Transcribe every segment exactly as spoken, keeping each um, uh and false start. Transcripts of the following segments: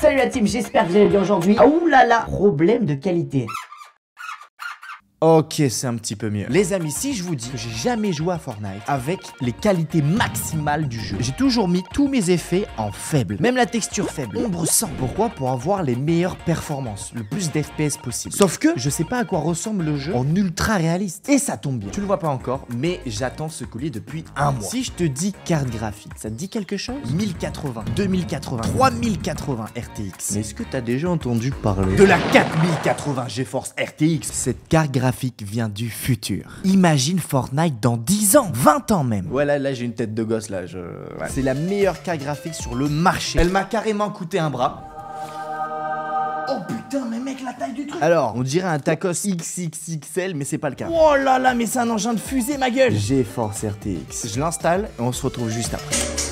Salut la team, j'espère que vous allez bien aujourd'hui. Ah oulala, problème de qualité. Ok, c'est un petit peu mieux. Les amis, si je vous dis que j'ai jamais joué à Fortnite avec les qualités maximales du jeu, j'ai toujours mis tous mes effets en faible. Même la texture faible, ombre cent. Pourquoi? Pour avoir les meilleures performances, le plus d'F P S possible. Sauf que je sais pas à quoi ressemble le jeu en ultra réaliste. Et ça tombe bien. Tu le vois pas encore, mais j'attends ce collier depuis un mois. Si je te dis carte graphique, ça te dit quelque chose? mille quatre-vingts, deux mille quatre-vingts, trois mille quatre-vingts R T X. Mais est-ce que t'as déjà entendu parler de la quatre mille quatre-vingts GeForce R T X? Cette carte graphique vient du futur. Imagine Fortnite dans dix ans, vingt ans même. Ouais, là, là j'ai une tête de gosse là. Je... Ouais. C'est la meilleure carte graphique sur le marché. Elle m'a carrément coûté un bras. Oh putain, mais mec, la taille du truc. Alors, on dirait un tacos X X X L, mais c'est pas le cas. Oh là là, mais c'est un engin de fusée, ma gueule. GeForce R T X. Je l'installe et on se retrouve juste après.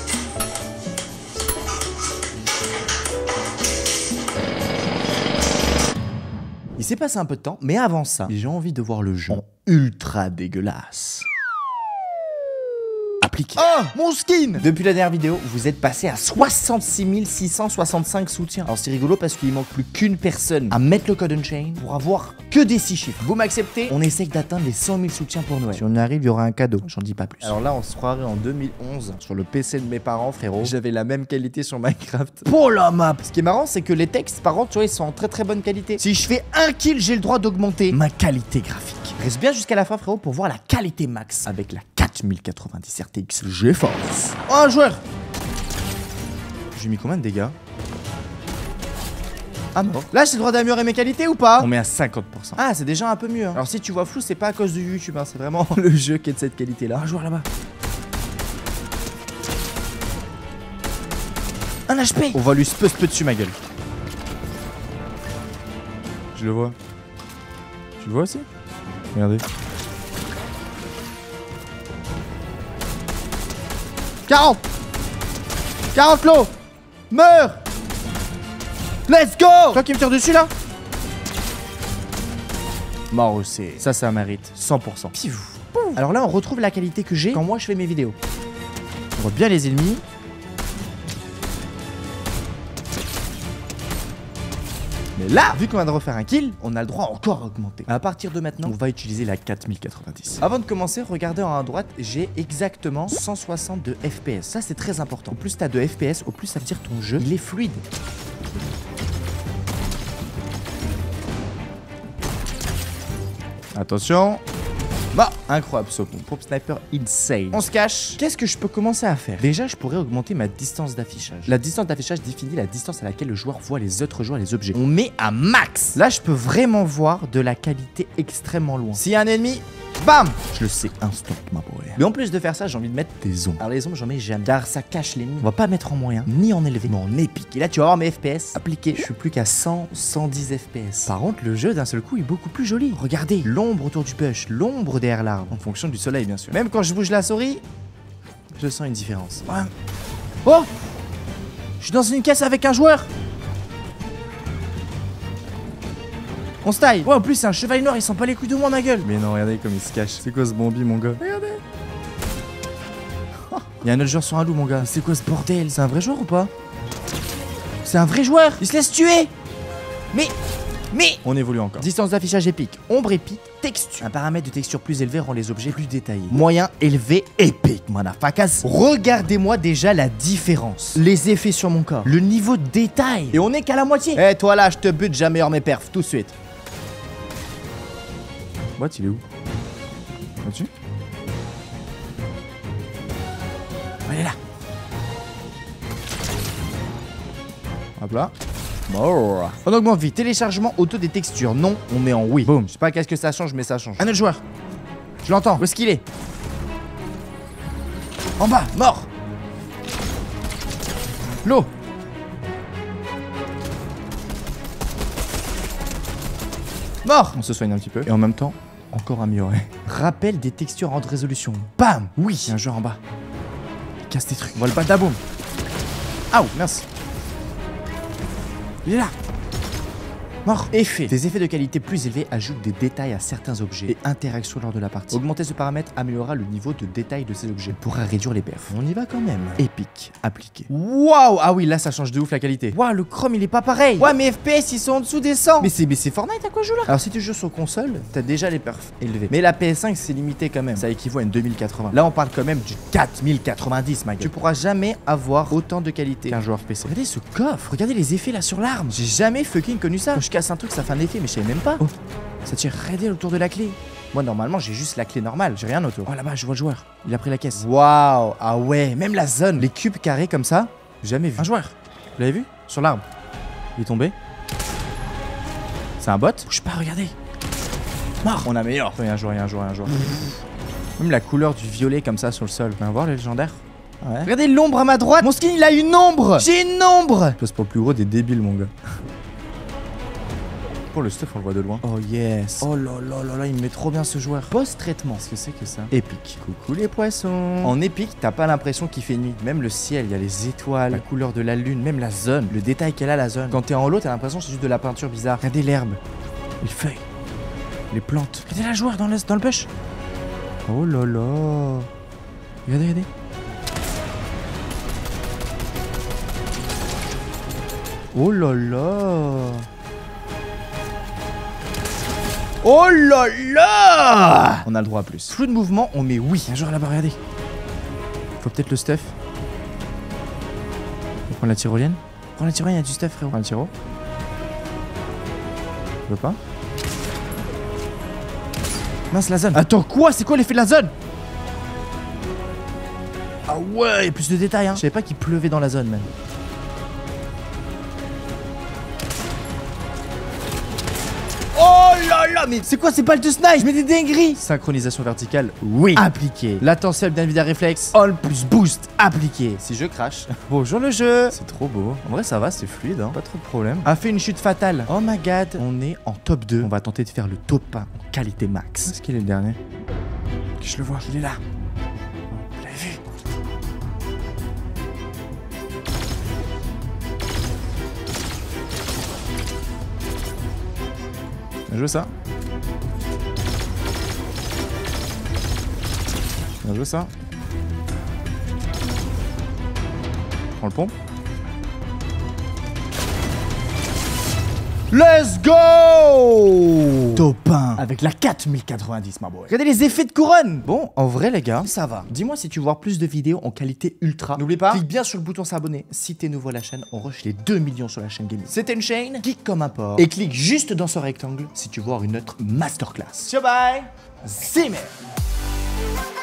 Il s'est passé un peu de temps, mais avant ça, j'ai envie de voir le jeu en ultra dégueulasse. Appliqué. Oh, mon skin! Depuis la dernière vidéo, vous êtes passé à soixante-six mille six cent soixante-cinq soutiens. Alors c'est rigolo parce qu'il manque plus qu'une personne à mettre le code Unchained pour avoir que des six chiffres. Vous m'acceptez? On essaye d'atteindre les cent mille soutiens pour Noël. Si on y arrive, il y aura un cadeau. J'en dis pas plus. Alors là, on se croirait en deux mille onze sur le P C de mes parents, frérot. J'avais la même qualité sur Minecraft. Pour la map! Ce qui est marrant, c'est que les textes, par contre, tu vois, ils sont en très très bonne qualité. Si je fais un kill, j'ai le droit d'augmenter ma qualité graphique. Reste bien jusqu'à la fin, frérot, pour voir la qualité max avec la quatre mille quatre-vingt-dix R T X GeForce. Oh, un joueur! J'ai mis combien de dégâts? Ah non. Là, j'ai le droit d'améliorer mes qualités ou pas? On met à cinquante pour cent. Ah, c'est déjà un peu mieux. Hein. Alors, si tu vois flou, c'est pas à cause du YouTube, hein, c'est vraiment le jeu qui est de cette qualité-là. Un joueur là-bas. Un H P! On va lui speu speu dessus, ma gueule. Je le vois. Tu le vois aussi? Regardez. quarante! quarante lots! Meurs! Let's go! Toi qui me tire dessus là? Mort aussi. Ça, ça mérite. cent pour cent. Pif. Alors là, on retrouve la qualité que j'ai quand moi je fais mes vidéos. On voit bien les ennemis. Mais là, vu qu'on vient de refaire un kill, on a le droit encore à augmenter. À partir de maintenant, on va utiliser la quatre mille quatre-vingt-dix. Avant de commencer, regardez en haut à droite, j'ai exactement cent soixante-deux F P S. Ça, c'est très important. Au plus t'as de F P S, au plus ça veut dire ton jeu, il est fluide. Attention. Bah, incroyable ce pont. Pop sniper insane. On se cache. Qu'est-ce que je peux commencer à faire? Déjà, je pourrais augmenter ma distance d'affichage. La distance d'affichage définit la distance à laquelle le joueur voit les autres joueurs et les objets. On met à max. Là, je peux vraiment voir de la qualité extrêmement loin. S'il y a un ennemi, bam! Je le sais instant, ma boy. Mais en plus de faire ça, j'ai envie de mettre des ombres. Alors les ombres, j'en mets jamais. Car ça cache l'ennemi. On va pas mettre en moyen, ni en élevé, mais en épique. Et là, tu vas voir mes F P S appliqués. Je suis plus qu'à cent, cent dix F P S. Par contre, le jeu, d'un seul coup, est beaucoup plus joli. Regardez, l'ombre autour du bush, l'ombre derrière l'arbre. En fonction du soleil, bien sûr. Même quand je bouge la souris, je sens une différence. Ouais. Oh! Je suis dans une caisse avec un joueur. On se taille. Ouais, en plus, c'est un chevalier noir, il sent pas les couilles de moi, ma gueule. Mais non, regardez comme il se cache. C'est quoi ce bombi, mon gars? Regardez. Il y a un autre joueur sur un loup, mon gars. C'est quoi ce bordel? C'est un vrai joueur ou pas? C'est un vrai joueur. Il se laisse tuer. Mais... Mais... On évolue encore. Distance d'affichage épique. Ombre épique. Texture. Un paramètre de texture plus élevé rend les objets plus détaillés. Moyen, élevé, épique, motherfuckers. Regardez-moi déjà la différence. Les effets sur mon corps. Le niveau de détail. Et on est qu'à la moitié. Eh, hey, toi là, je te bute, j'améliore mes perfs. Tout de suite. What, il est où? Là-dessus? Elle est là. Hop là. Bon. On augmente vite. Téléchargement auto des textures. Non, on met en oui. Boum. Je sais pas qu'est-ce que ça change, mais ça change. Un autre joueur. Je l'entends. Où est-ce qu'il est? En bas. Mort. L'eau. Mort. On se soigne un petit peu. Et en même temps, encore amélioré. Rappel des textures en haute résolution. Bam. Oui. Il y a un joueur en bas. Il casse des trucs. On va le battre d'aboum. Ah, merci. Il est là. Mort. Effet. Des effets de qualité plus élevés ajoutent des détails à certains objets et interactions lors de la partie. Augmenter ce paramètre améliorera le niveau de détail de ces objets. Pourra réduire les perfs. On y va quand même. Épique. Appliqué. Waouh. Ah oui, là ça change de ouf la qualité. Waouh, le chrome il est pas pareil. Ouais, mes F P S ils sont en dessous des cent. Mais c'est mais c'est Fortnite à quoi je joue là? Alors si tu joues sur console, t'as déjà les perfs élevés. Mais la P S cinq c'est limité quand même. Ça équivaut à une deux mille quatre-vingts. Là on parle quand même du quatre mille quatre-vingt-dix, ma gueule. Tu pourras jamais avoir autant de qualité qu'un joueur P C. Regardez ce coffre. Regardez les effets là sur l'arme. J'ai jamais fucking connu ça. Quand je casse un truc, ça fait un effet, mais je savais même pas. Oh, ça tire. Regardez autour de la clé. Moi normalement j'ai juste la clé normale, j'ai rien autour. Oh là-bas je vois le joueur, il a pris la caisse. Waouh. Ah ouais, même la zone, les cubes carrés comme ça, jamais vu. Un joueur, vous l'avez vu? Sur l'arbre. Il est tombé. C'est un bot? Je sais pas, regardez. Mort. On améliore. Il y a un joueur, il y a un joueur, il y a un joueur. Même la couleur du violet comme ça sur le sol. On va voir le légendaire. Ouais. Regardez l'ombre à ma droite. Mon skin il a une ombre. J'ai une ombre. Je passe pour le plus gros des débiles mon gars. Pour le stuff on le voit de loin. Oh yes. Oh là là là là, il me met trop bien ce joueur. Post-traitement. Qu'est-ce que c'est que ça? Épique. Coucou les poissons. En épique, t'as pas l'impression qu'il fait nuit. Même le ciel, il y a les étoiles, la couleur de la lune, même la zone, le détail qu'elle a la zone. Quand t'es en haut, t'as l'impression que c'est juste de la peinture bizarre. Regardez l'herbe, les feuilles, les plantes. Regardez la joueur dans le, dans le push. Oh là là. Regardez, regardez. Oh là là. Oh là là. On a le droit à plus. Flou de mouvement, on met oui. Un joueur là-bas, regardez. Faut peut-être le stuff. On va prendre la tyrolienne. Prends la tyrolienne, il y a du stuff frérot. Prends le tyro. Je veux pas. Mince la zone. Attends quoi? C'est quoi l'effet de la zone? Ah ouais, il y a plus de détails hein. Je savais pas qu'il pleuvait dans la zone même. Oh là là, mais c'est quoi ces balles de snipe? Je mets des dingueries. Synchronisation verticale, oui. Appliqué. Latentiel d'Nvidia Reflex, all plus boost, appliqué. Si je crache, bonjour le jeu. C'est trop beau. En vrai ça va, c'est fluide, hein. Pas trop de problème. A fait une chute fatale. Oh my god. On est en top deux. On va tenter de faire le top un en qualité max. Est-ce qu'il est le dernier? Je le vois, il est là. Vous l'avez vu? Bien joué ça. Bien joué ça. Prends le pont. Let's go! Top un avec la quatre mille quatre-vingt-dix, ma boy. Regardez les effets de couronne. Bon, en vrai, les gars, ça va. Dis-moi si tu veux voir plus de vidéos en qualité ultra. N'oublie pas, clique bien sur le bouton s'abonner. Si t'es nouveau à la chaîne, on rush les deux millions sur la chaîne gaming. C'était une chaîne geek comme un porc. Et clique juste dans ce rectangle si tu veux voir une autre masterclass. Ciao, bye! Zimmer!